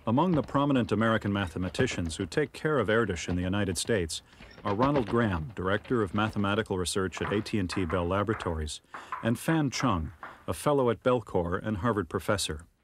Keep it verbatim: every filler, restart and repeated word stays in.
Among the prominent American mathematicians who take care of Erdös in the United States are Ronald Graham, Director of Mathematical Research at A T and T Bell Laboratories, and Fan Chung, a fellow at Belcour and Harvard professor.